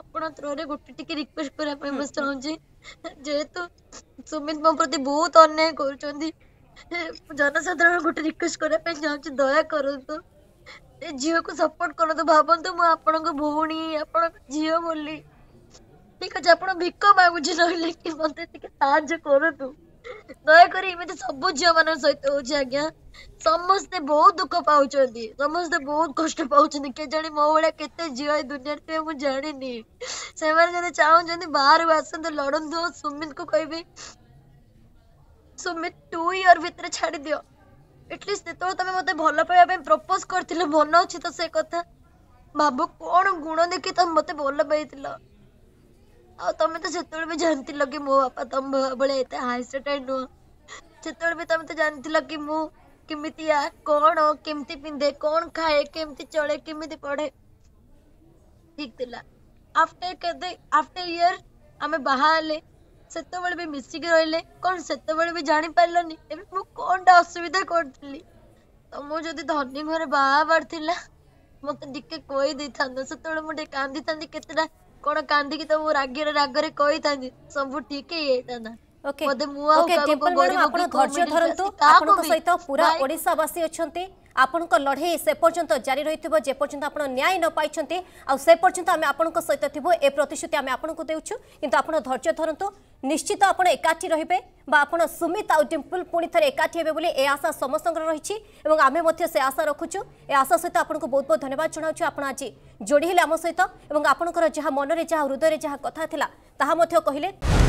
आपण थ्रोरे गोटे टिके रिक्वेस्ट करा पे मैं चाहूँगी जेहेतु सुमित मो प्रति बहुत अन्याय करुछंदी जनसाधारण गोटे रिक्वेस्ट करा पे चाहूँगी दया करंतु ए झील को सपोर्ट करंतु भाबंतु मु आपन को भौणी आपन झील बोली ठीक अच्छे आप भिक मागुची नहले कि मते टिके साहाय्य करतु दयाकोरी एमती सब झील मान सहित होची आज्ञा समस्ते बहुत दुख पाउचंदी समस्ते बहुत कष्ट पाउचंदी के जानी मो भलिया केते झील दुनिया रे मु जानिनी से माने जने चाहउचंदी बाहर आसंत लड़ंदो सुमित को कहबी सुमित 2 ईयर भीतर छाड़ी दियो एटलिस्ट तो तमे मते भलो पाइबा पे प्रपोज करथिलो मन अछि तो से कथा बाबू कोन गुण देखि तम मते भलो पाइतिलो आ तमे तो सेतोल भी जानती लगे मो बापा तम बळे एते हाई स्टैंडर्ड नो सेतोल भी तमे तो जानती लगे मु किमितिया कोन केमती पिंदे कोन खाए केमती चले केमती पढ़े ठीक थिला आफ्टर ईयर आमे बाहाले सेतोबळे भी मिसिक रहले कोन सेतोबळे भी जानि पारलनी एबे मु कोनटा असुविधा करथली तो मु जदी धनी घरे बाहाबार थिला मते दिके कोई दै थांदो सेतोबळे मु डे कांदी थांदी केतेडा कोन कांदी की तो मु रागरे कहि थांदी सब ठीक हे एताना ओके ओके टेम्पल मैडम आपण धैर्य धरंतु आपन सहित पूरा ओडिसा वासी अछंती आपन को लड़ाई से पर्यंत जारी रहितबो जे पर्यंत आपन न्याय न पाइछंती आ से पर्यंत आमे आपन को सहित थिबो ए प्रतिश्रुति आमे आपन को देउछु किंतु आपन धैर्य धरंतु निश्चित आपन एकाठी रहिबे बा आपन सुमित आ टेम्पल पुणी थरे एकाठी हेबे बोली ए आशा समस्तंकर रहिछि एवं आमे मध्ये से आशा रखुछु ए आशा सहित आपन को बहुत बहुत धन्यवाद जणाउछु आपन आज जोड़ी हेले आम सहित एवं आपनकर जहा मन रे जहा हृदय रे जहा कथा थिला ताहा मध्ये कहिले।